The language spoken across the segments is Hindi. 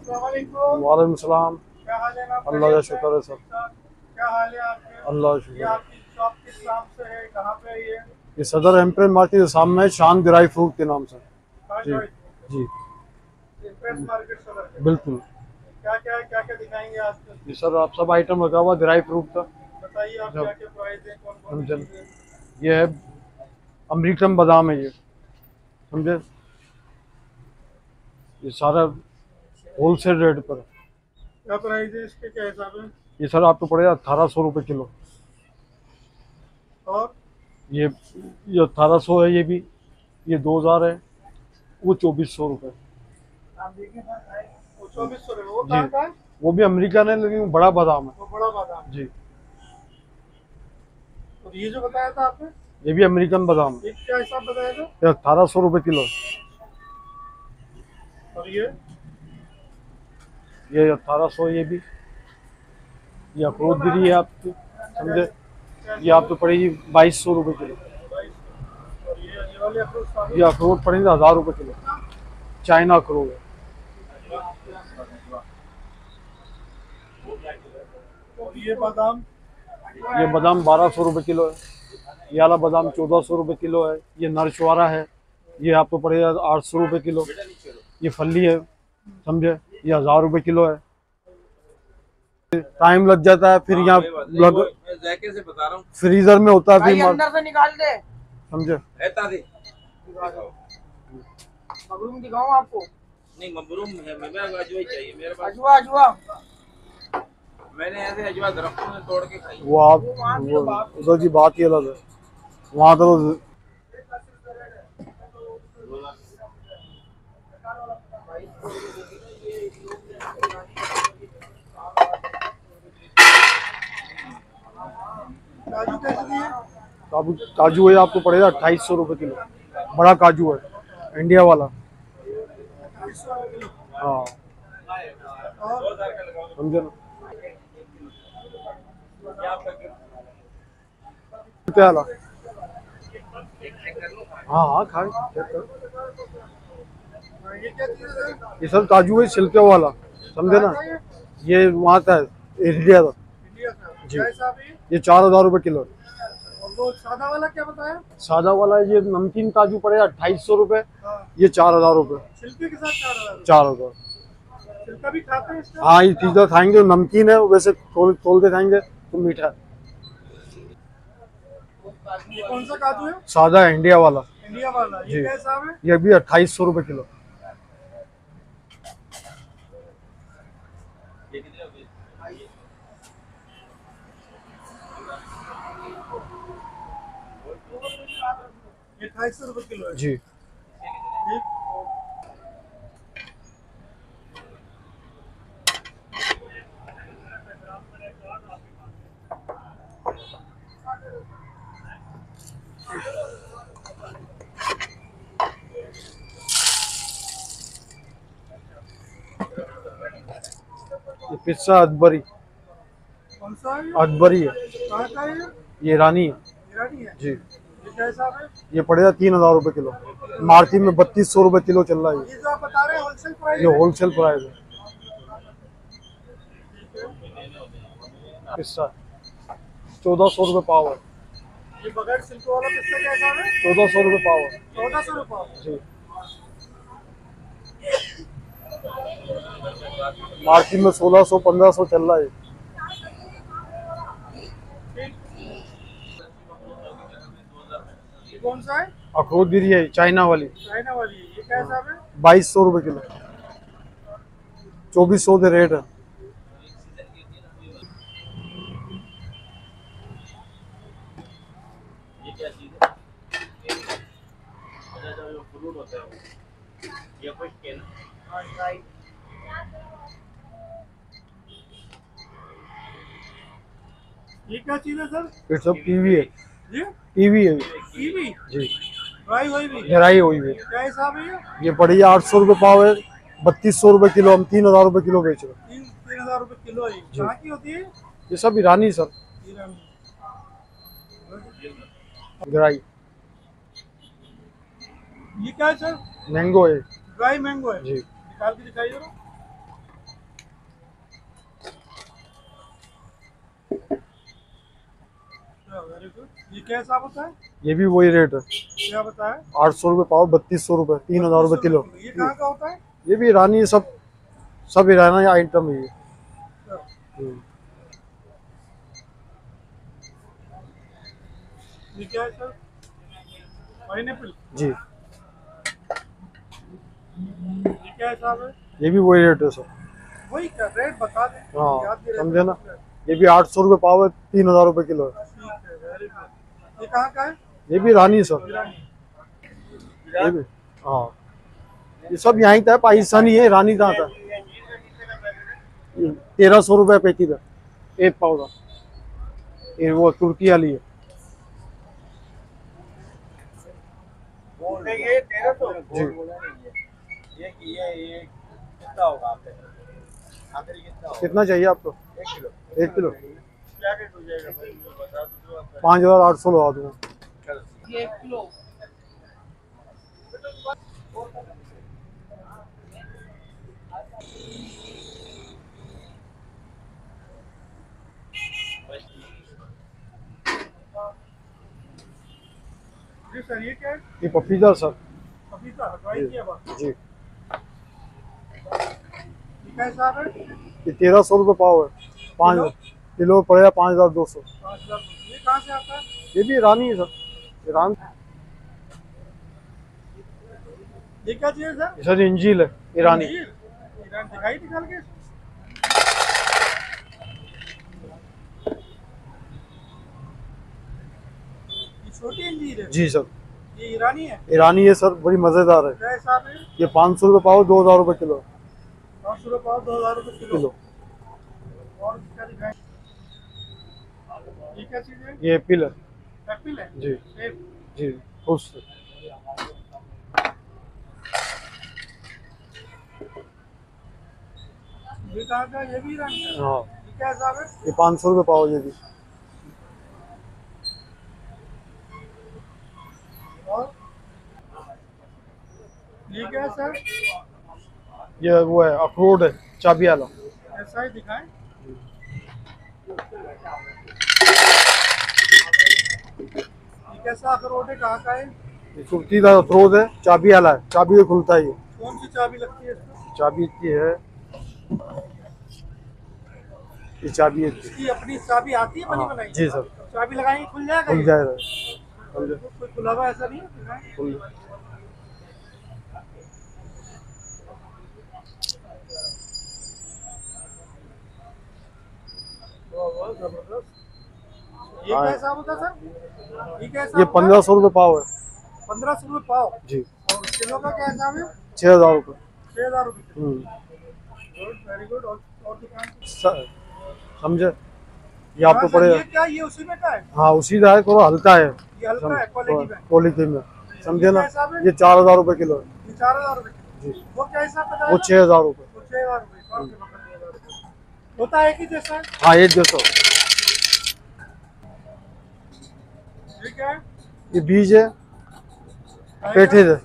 वालेकुम सलाम। क्या हाल है? अल्लाह का शुक्र है सर। क्या हाल है आपके? अल्लाह का ये शुक्र है। आपकी शॉप किस नाम से है? कहाँ पे है ये? ये सदर एम्प्रेस मार्केट के सामने है, शान ड्राई फ्रूट के नाम से। जी जी इम्प्रेस मार्केट सदर के। बिल्कुल। क्या क्या दिखाएंगे आज? ये सर आप सब आइटम रखा हुआ ड्राई फ्रूट का। बताइए आप जब क्या क्या प्राइस है, कौन कौन सी समझे, चीज़ है? ये है अमरीकन बादाम है ये, समझे। ये सारा होलसेल रेट पर है। क्या प्राइस है इसके, क्या हिसाब है? ये सर आपको पड़ेगा 1800 रुपये किलो। और ये 1800 है, ये भी। ये 2000 है, वो 2400 रुपये। आप देखिए सर, वो 2400 वो जी, कहाँ का है? वो भी अमेरिकन है लेकिन वो बड़ा बादाम है। वो बड़ा बादाम। जी, और ये जो बताया था आपने, ये भी अमेरिकन बादाम है। ये क्या हिसाब बताया था? ये 1800 रुपये किलो है। और ये 1800, ये अखरोट गिरी है आपकी, समझे। ये आपको पड़ेगी 2200 रुपये किलो। और ये वाले अप्रोच साबुन? ये अखरोट पड़ेगा 1000 रुपये किलो। चाइना अखरोट है। और ये बादाम? ये बादाम 1200 रुपये किलो है। ये वाला बादाम 1400 रुपये किलो है। ये नरचुआरा है, ये आपको पड़ेगा 800 रुपये किलो। ये फली है, समझे। ये 1000 रुपये किलो है। टाइम लग जाता है, फिर यहाँ लग जाके से बता रहा हूँ फ्रीजर में होता है, भाई फिर अंदर से निकाल दे। समझे। रहता थी। मगरूम दिखाऊं आपको? नहीं मबरूम है, मेरे को अजवा ही चाहिए मेरे पास। अजवा अजवा मैंने ऐसे अजवा दरख्तों में तोड़ के खाई। वो आप उधर की बात ही अलग है। वहाँ तो काजू कैसे दिए? काजू है, आपको पड़ेगा 2800 रुपये किलो। बड़ा काजू है, इंडिया वाला। 250 किलो। हाँ, और समझे ना। क्या वाला? हाँ हाँ, खाए चेक कर। ये क्या चीज़ है सर? ये सब काजू है, छिलके वाला, समझे ना। कहाँ का ये वहाँ का है, इंडिया का। इंडिया का? जी। क्या हिसाब है ये? ये 4000 रुपये किलो है। और वो सादा वाला क्या बताया? सादा वाला ये नमकीन काजू पड़ेगा 2800 रुपये। हाँ, ये 4000 रुपये। छिलके के साथ 4000? 4000। छिलका भी खाते हैं इसका? हाँ, ये चीज़ें खाएंगे, नमकीन है वैसे, तोल तोल के खाएंगे तो मीठा है। ये कौन सा काजू है? सादा है, इंडिया वाला। इंडिया वाला। जी। ये क्या हिसाब है? ये भी 2800 रुपये किलो। ये 250 किलो है। जी। ठीक। ये पिस्सा अदबरी, कौन सा है ये? अदबरी है। कहाँ का है ये? ये ईरानी है। ईरानी है? जी। ये क्या हिसाब है? ये पड़ेगा 3000 रुपये किलो। मार्केट में 3200 रुपये किलो चल रहा है ये जो आप बता रहे हैं होलसेल प्राइस ये है? होलसेल प्राइस है। पिस्सा 1400 रुपये पाव है। ये बगैर छिलके वाला पिस्ता क्या हिसाब है? 1400 रुपये पाव है। 1400 जी। मार्केट में 1600 1500 चल रहा है। ये कौन सा है? अखरोट गिरी है, चाइना वाली, चाइना वाली है। ये क्या हिसाब है? 2200 रुपये किलो। 2400 के रेट है। ये क्या चीज है? जो फ्रूट होता है वो ये कुछ के ना। ये क्या चीज़ है सर? ये सब कीवी है। ये कीवी है कीवी जी। ड्राई हुई भी? गहराई हुई है। क्या हिसाब है ये? ये पड़ी 800 रुपये पाव है। 3200 रुपये किलो। हम 3000 रुपये किलो बेच रहे हैं। 3000 किलो है। जी। कहाँ की होती है? ये सब ईरानी सर, ईरानी। गहराई। ये क्या है सर? मैंगो है ड्राई मैंगो है? जी। निकाल के दिखाइए जरा। Very good. ये क्या हिसाब होता है? ये भी वही रेट है, क्या बताया? 800 रुपये पाव, 3200 रुपये, 3000 रुपये किलो। ये कहाँ का होता है? ये भी ईरानी, सब ईरानी आइटम है ये। ये क्या है सर? पाइनएप्पल। जी, ये क्या हिसाब है? ये भी वही रेट है सर। वही का रेट बता दें। हाँ, याद नहीं रहता। समझे ना। ये भी 800 रुपये पाव है, 3000 रुपये किलो है। ठीक है, वेरी गुड। ये कहाँ का है? ये भी ईरानी सर। ईरानी। ये भी, हाँ, ये सब यहाँ था, पाकिस्तानी है, ईरानी कहाँ था। 1300 रुपये पैकेट है एक पाव का। ये वो तुर्की वाली है। ये 1300 जी, ये कितना होगा आपके आखिरी कितना होगा? कितना चाहिए आपको? 1 किलो। 1 किलो क्या रेट हो जाएगा भाई, बता दो तो। 5800 लगा दूंगा। ये 1 किलो। जी सर, ये क्या है? ये पपीता सर। पपीता ड्राई किया बात। जी, ये क्या हिसाब है? ये 1300 रुपये पाव है, 5 किलो पड़ेगा 5200। 5000। ये कहाँ से आता है? ये भी ईरानी है सर, ईरान। ये क्या चीज़ है सर? सर इंजील है, ईरानी। ईरान दिखाई निकाल के। ये छोटी अंजीर है। जी सर, ये ईरानी है। ईरानी है सर, बड़ी मज़ेदार है। क्या हिसाब है? ये 500 रुपये पाव, 2000 रुपये किलो। 500 रुपये पाव, 2000 रुपये किलो। और क्या दिखाएं? ये क्या चीज़ है? ये एप्पल है। एप्पल है। जी सेब। जी, खुश। ये कहाँ का? ये भी ईरान का है। हाँ, ये क्या हिसाब है? ये 500 रुपये पाव ये भी। और ये क्या है सर? ये वो है, अखरोट है, चाबी वाला। ऐसा ही दिखाएं। ये कैसा अखरोट है? कहाँ का है? ये तुर्की का अखरोट है, चाबी वाला है, चाबी से खुलता है ये। कौन सी चाबी लगती है इसमें? चाबी इतनी है, ये चाबी है। इसकी अपनी चाबी आती है बनी हाँ, बनाई? जी सर, चाबी लगाएंगे खुल जाएगा खुल ये? जाएगा। समझे? कोई खुला हुआ ऐसा नहीं है? दिखाएं। खुल। वाह वाह, जबरदस्त। ये क्या हिसाब होता है सर? ये क्या हिसाब ये होता है? 1500 रुपये पाव है। 1500 रुपये पाव। जी, और किलो का क्या हिसाब है? 6000 रुपये। 6000 रुपये किलो। Hmm, good, very good. और दिखाएं। समझे? ये आपको हाँ सर, पड़ेगा। ये क्या? ये उसी में का है? हाँ, उसी का है, थोड़ा हल्का है। ये हल्का है क्वालिटी में। क्वालिटी में, समझे ना। क्या हिसाब है? ये 4000 रुपये किलो है। ये 4000 रुपये किलो। जी, वो क्या हिसाब बताया? वो 6000 रुपये। वो 6000 रुपये। 6000 रुपये होता है कि जैसा? हाँ, एक जैसा। ये क्या है? ये बीज है, पेठे है,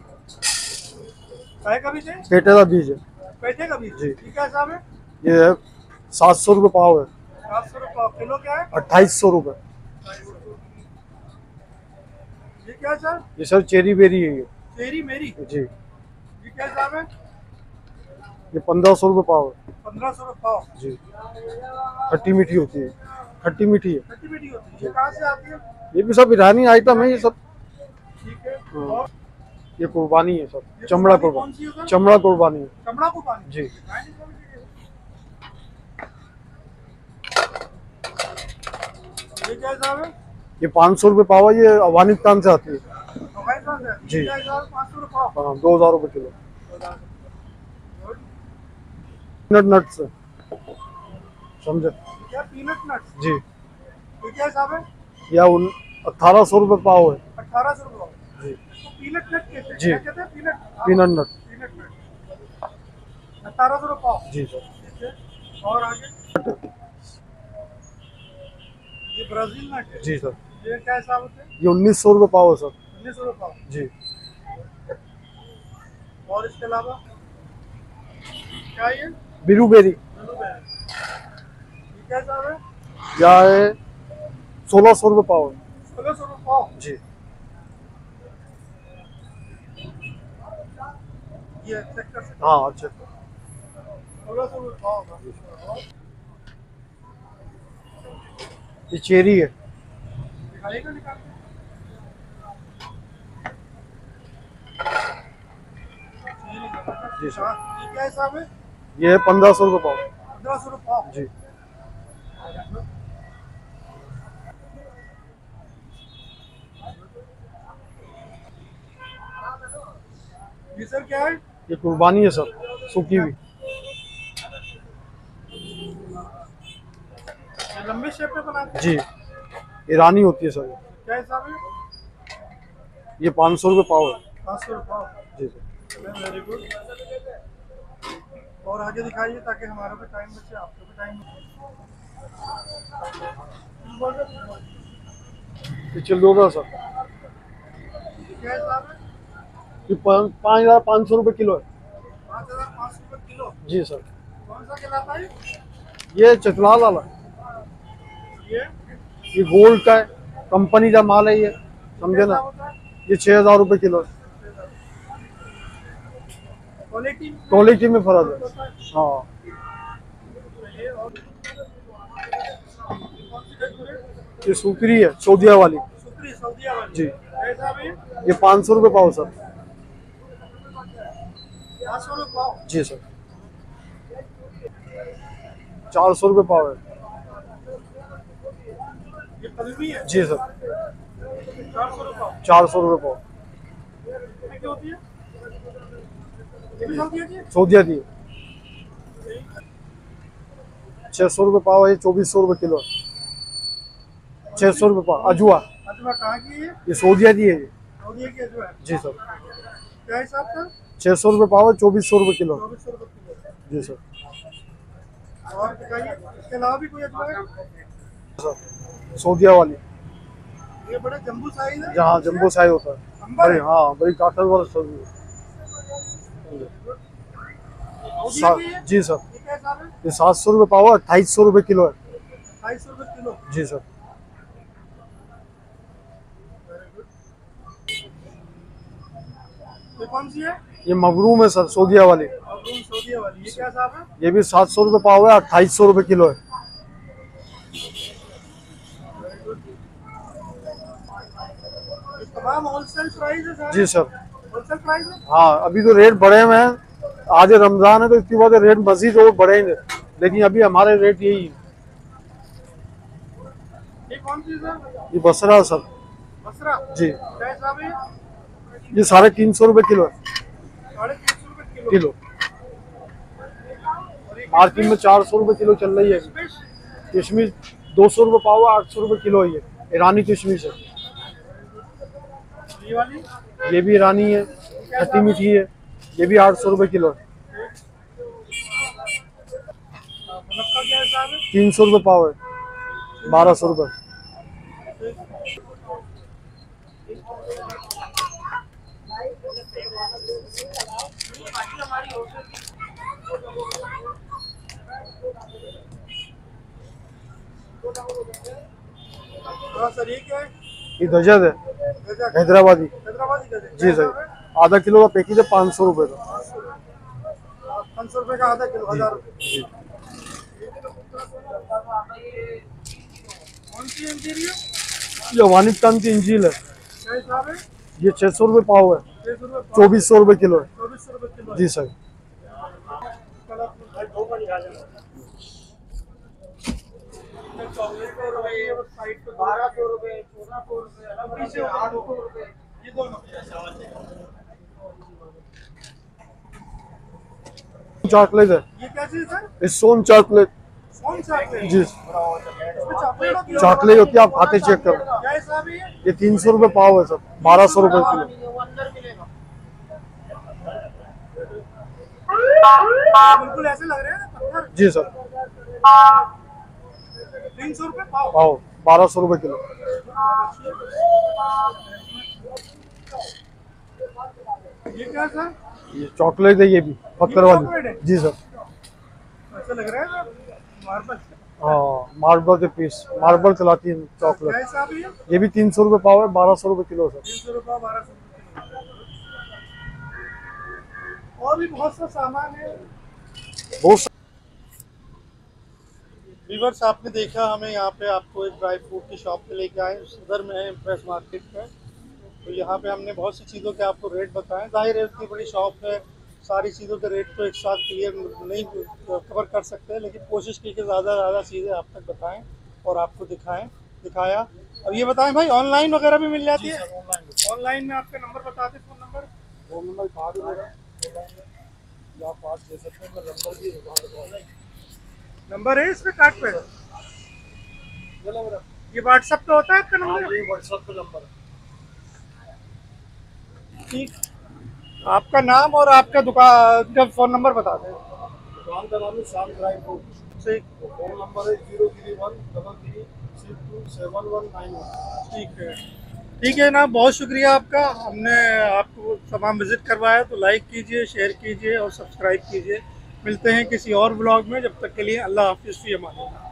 काय का बीज है? पेठे का बीज है। पेठे का बीज। जी। ये क्या हिसाब है? ये है 700 रुपये पाव है, 700 रुपये पाव। किलो क्या है? 2800 रुपये। ये क्या है सर? ये सर चेरी बेरी है ये। चेरी मेरी। जी, ये क्या हिसाब है? ये 1500 रुपये पाव है। 1500 रुपये पाव। जी, खट्टी मीठी होती है, खट्टी मीठी है। खट्टी मीठी होती है। ये कहाँ से आती है? ये भी सब ईरानी आइटम है ये सब। ठीक है। हाँ। और ये कुर्बानी है सब, ये चमड़ा कौन कुर्बानी, सी है सर? चमड़ा कुर्बानी है। चमड़ा को पानी। जी। ये क्या हिसाब है? ये 500 रुपये पाव है, ये अफगानिस्तान से आती है। अफगानिस्तान से? जी। ये क्या हिसाब है? 500 रुपये पाव। हाँ, 2000 रुपये किलो। नट्स है, समझे? क्या पीनट नट्स? जी, ये क्या हिसाब है? या 1800 रुपये पाव है। 1800 रुपये पाव। जी, तो पीनट नट कहते हैं। जी। क्या कहते हैं? Peanut. Peanut nut. Peanut nut. 1800 रुपये पाव। जी सर। ठीक है। और आगे? ये ब्राजील नट है। जी सर, ये क्या हिसाब होता है? ये 1900 रुपये पाव है सर। 1900 रुपये पाव। जी, और इसके अलावा क्या ये? Blueberry blueberry. ये क्या हिसाब है? या है 1600 रुपये पाव है। 1600 रुपये पाव। जी ये चेक कर सकते हाँ अच्छा। 1600 रुपये पाव। ये चेरी है। दिखाइएगा निकाल के। जी सर। हाँ, ये क्या हिसाब है? ये है 1500 रुपये पाव। 1500 रुपये पाव। जी ये सर क्या है? ये कुर्बानी है सर, सूखी हुई। ये लंबे शेप में बनाते हैं। जी ईरानी होती है सर। क्या हिसाब है? ये 500 रुपये पाव है। 500 रुपये पाव। जी सर। Very good. और आगे दिखाइए ताकि हमारा भी टाइम बचे, आपका भी टाइम बचे। ये चिल्डोरा सर। क्या हिसाब है? ये 5500 रुपये किलो है। 5500 रुपये किलो। जी सर। कौन सा कहलाता है? ये चतलाल वाला, ये ये गोल्ड का है, कंपनी का माल है ये, समझे ना। ये 6000 रुपये किलो है। क्वालिटी क्वालिटी में फर्क है। हाँ ये सूकरी है सऊदिया वाली। सुपरी सऊदिया वाली। जी क्या हिसाब है? ये 500 रुपये पाव सर। 500 रुपये पाव। जी सर। 400 रुपये पाव है। ये कलमी है। जी सर। 400 रुपये पाव। 400 रुपये पाव। ये क्या होती है? ये भी सऊदिया की है? सऊदिया की 600 रुपये पाव है। ये 2400 रुपये किलो है। 600 रुपये पाव अजवा। अजवा कहाँ की है? ये सऊदिया की है ये। सऊदिया की अजवा है। जी सर। क्या हिसाब सर? 600 रुपये पाव है। 2400 रुपये किलो। 2400 रुपये किलो। जी सर। और दिखाइए, इसके अलावा भी कोई अजवा है? सर सऊदिया वाली, ये बड़े जम्बू साइज है। जहाँ जम्बो साइज होता है। अंबर बड़ी है। हाँ बड़ी ताकत वाला सब्जी। सऊदिया की है? जी सर। ये क्या हिसाब है? ये 700 रुपये पाव है। 2800 रुपये किलो है। 250 रुपये किलो। जी सर। ये कौन सी है? ये मगरूम है सर, सऊदिया वाली। और रूम सऊदिया वाली। ये क्या हिसाब है? ये भी 700 रुपये पाव है। 2800 रुपये किलो है। ये तमाम होलसेल प्राइस है सर? जी सर। होलसेल प्राइस है? हाँ अभी तो रेट बढ़े हुए हैं। आज रमजान है तो इसकी वजह से रेट मजीद और बढ़ेंगे, लेकिन अभी हमारे रेट यही है। ये कौन सी है? ये बसरा सर। मसरा। जी क्या हिसाब है? ये 350 रुपये किलो है। 350 रुपये किलो। किलो मार्केट में 400 रुपये किलो चल रही है। फिश। किशमिश 200 रुपये पाव है। 800 रुपये किलो है। ये ईरानी किशमिश है। ये वाली? ये भी ईरानी है, खट्टी मीठी है। ये भी 800 रुपये किलो है। नमक का क्या हिसाब है? 300 रुपये पाव है। 1200 रुपये। हाँ सर, ये क्या है? ये गजक है, गजक। हैदराबादी। हैदराबादी गजक। जी सर। आधा किलो का पैकेज है 500 रुपये का। 500 रुपये का आधा किलो, 1000 रुपये। जी। कौन सी इंजीरियर? ये वानिस्तान की इंजील है। क्या हिसाब है? ये 600 रुपये पाव है। 600 रुपये पाव। 2400 रुपये किलो है। 2400 रुपये किलो। जी सर। चॉकलेट का रुपये और साइड पे 1200 रुपये, 1400 रुपये, पीछे 800 रुपये, ये दोनों। चॉकलेट है। ये क्या चीज़ है? ये सोन चॉकलेट। कौन चॉकलेट? जी इसमें चॉकलेट होती है? चॉकलेट होती है, आप खाते चेक करो। क्या हिसाब है ये? ये 300 रुपये पाव है सर। 1200 रुपये किलो। वो अंदर मिलेगा। बिल्कुल ऐसे लग रहे हैं ना पत्थर। जी सर। 300 रुपये पाव। पाव 1200 रुपये किलो। ये क्या है सर? ये चॉकलेट है, ये भी पत्थर चॉकलेट वाली। है? जी सर। ऐसे लग रहा है ना मार्बल। हाँ, मार्बल के पीस, मार्बल कहलाती है चॉकलेट। कैसा भी है? ये भी 300 रुपये पाव है, 1200 रुपये किलो सर। 300 रुपये 1200 रुपये। और भी बहुत सा सामान है। बहुत व्यूअर्स, आपने देखा हमें यहाँ पे आपको एक ड्राई फ्रूट की शॉप पे लेके आए, सदर में है इम्प्रेस मार्केट में। तो यहाँ पे हमने बहुत सी चीज़ों के आपको रेट बताएं। जाहिर है इतनी बड़ी शॉप है, सारी चीज़ों के रेट तो एक साथ क्लियर नहीं कवर कर सकते, लेकिन कोशिश की कि ज़्यादा से ज़्यादा चीज़ें आप तक बताएं और आपको दिखाया। और ये बताएं भाई, ऑनलाइन वगैरह भी मिल जाती है? ऑनलाइन में आपका नंबर बता दें, phone number. Phone number card मेरा, या आप पास दे सकते हैं, मैं नंबर भी दुकान नंबर है इसमें कार्ड पे? ये व्हाट्सएप पे होता है आपका नंबर? ये व्हाट्सएप पे नंबर है। ठीक, आपका नाम और आपका दुकान का फ़ोन नंबर बता दें। दुकान का नाम है शाम ड्राई फ्रूट। ठीक, फ़ोन नंबर है 03133671191। ठीक है ना, बहुत शुक्रिया आपका। हमने आपको तमाम विज़िट करवाया, तो लाइक कीजिए, शेयर कीजिए और सब्सक्राइब कीजिए। मिलते हैं किसी और ब्लॉग में, जब तक के लिए अल्लाह हाफ़िज़, फ़ी अमान अल्लाह।